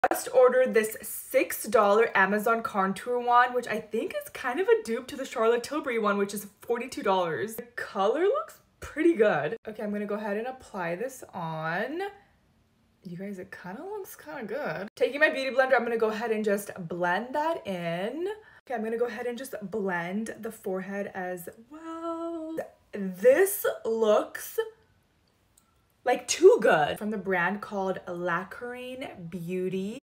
Just ordered this $6 Amazon contour wand, which I think is kind of a dupe to the Charlotte Tilbury one, which is $42. The color looks pretty good. Okay, I'm gonna go ahead and apply this on. You guys, it kind of looks kind of good. Taking my beauty blender, I'm gonna go ahead and just blend that in. Okay, I'm gonna go ahead and just blend the forehead as well. This looks like too good. From the brand called Lacarine Beauty.